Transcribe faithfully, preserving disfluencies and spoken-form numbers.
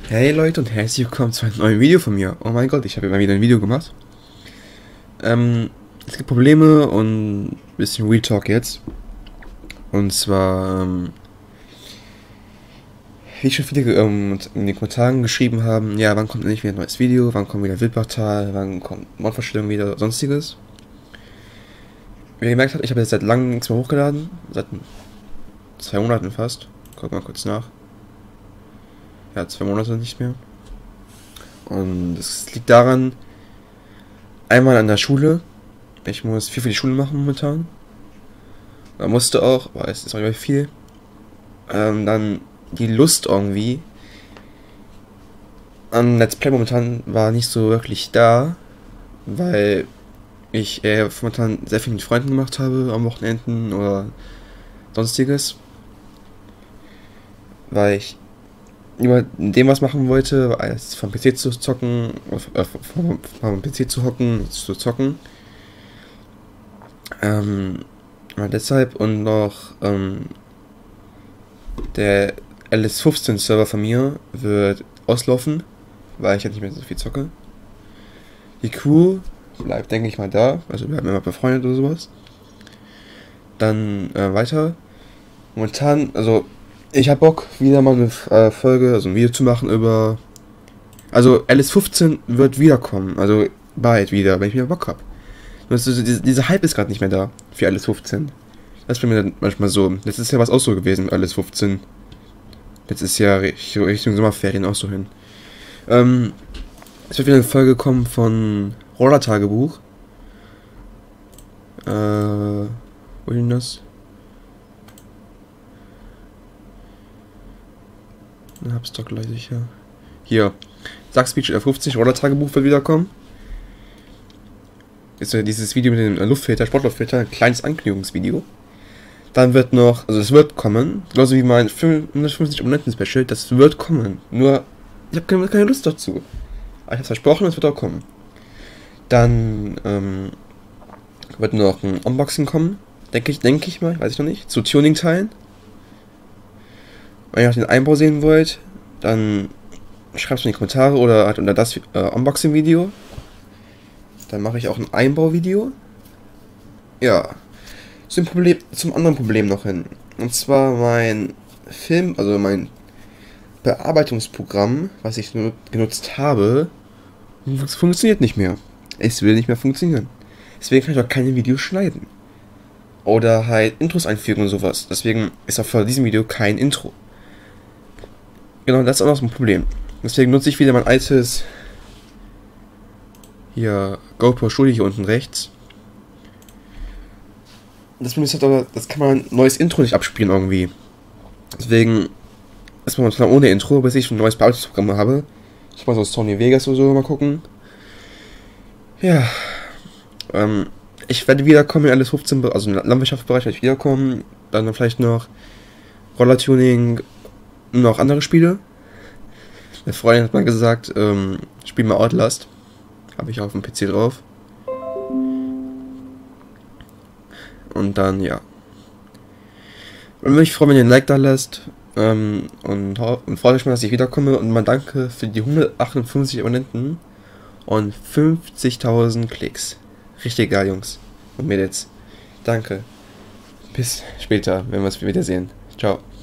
Hey Leute und herzlich willkommen zu einem neuen Video von mir. Oh mein Gott, ich habe immer wieder ein Video gemacht. Ähm, es gibt Probleme und ein bisschen Real Talk jetzt. Und zwar, ähm, wie schon viele ähm, in den Kommentaren geschrieben haben, ja, wann kommt endlich wieder ein neues Video, wann kommt wieder Wildbachtal, wann kommt Mordvorstellung wieder, sonstiges. Wie ihr gemerkt habt, ich habe jetzt seit langem nichts mehr hochgeladen, seit zwei Monaten fast. Guck mal kurz nach. Ja, zwei Monate nicht mehr. Und es liegt daran, einmal an der Schule. Ich muss viel für die Schule machen momentan. Da musste auch, aber es ist auch immer viel. Ähm, dann die Lust irgendwie an Let's Play momentan war nicht so wirklich da, weil ich äh, momentan sehr viel mit Freunden gemacht habe am Wochenenden oder sonstiges. Weil ich über dem was machen wollte, als vom P C zu zocken, äh, vom, vom P C zu hocken, zu zocken. Ähm, deshalb und noch ähm, der L S fünfzehn Server von mir wird auslaufen, weil ich ja nicht mehr so viel zocke. Die Crew bleibt, denke ich mal, da, also wir haben immer befreundet oder sowas. Dann äh, weiter. Momentan, also ich habe Bock, wieder mal eine äh, Folge, also ein Video zu machen über... Also L S fünfzehn wird wiederkommen, also bald wieder, wenn ich wieder Bock habe. Diese, diese Hype ist gerade nicht mehr da für L S fünfzehn. Das ist bei mir dann manchmal so. Letztes Jahr war es auch so gewesen, L S fünfzehn. Letztes Jahr Richtung Sommerferien auch so hin. Ähm, es wird wieder eine Folge kommen von Roller-Tagebuch. Äh, wohin das? Ich hab's doch gleich sicher. Hier. Sackspeech fünfzig, Roller-Tagebuch wird wiederkommen. Ist ja dieses Video mit dem Luftfilter, Sportluftfilter, ein kleines Ankündigungsvideo. Dann wird noch, also es wird kommen, genauso wie mein hundertfünfzig Abonnenten-Special, das wird kommen. Nur, ich habe keine, keine Lust dazu. Aber ich habe versprochen, es wird auch kommen. Dann ähm, wird noch ein Unboxing kommen, denke ich, denke ich mal, weiß ich noch nicht, zu Tuning-Teilen. Wenn ihr noch den Einbau sehen wollt, dann schreibt es in die Kommentare oder halt unter das äh, Unboxing-Video. Dann mache ich auch ein Einbauvideo. Ja. Zum, Problem, zum anderen Problem noch hin. Und zwar mein Film, also mein Bearbeitungsprogramm, was ich genutzt habe, funktioniert nicht mehr. Es will nicht mehr funktionieren. Deswegen kann ich auch keine Videos schneiden. Oder halt Intros einfügen und sowas. Deswegen ist auch vor diesem Video kein Intro. Genau, das ist auch noch so ein Problem. Deswegen nutze ich wieder mein altes hier GoPro Studio hier unten rechts. Das Problem ist halt aber, das kann man ein neues Intro nicht abspielen irgendwie. Deswegen ist man momentan ohne Intro, bis ich ein neues Bearbeitungsprogramm habe. Ich muss aus Sony Vegas oder so mal gucken. Ja. Ähm, ich werde wiederkommen in L S fünfzehn, also im Landwirtschaftsbereich werde ich wiederkommen. Dann vielleicht noch Rollertuning und noch andere Spiele. Eine Freundin hat mal gesagt, ähm, spiel mal Outlast. Habe ich auf dem P C drauf. Und dann, ja. Und mich freuen, wenn ihr ein Like da lasst. Ähm, und, und freut euch mal, dass ich wiederkomme. Und mal danke für die hundertachtundfünfzig Abonnenten und fünfzigtausend Klicks. Richtig geil, Jungs und Mädels. Danke. Bis später, wenn wir uns wiedersehen. Ciao.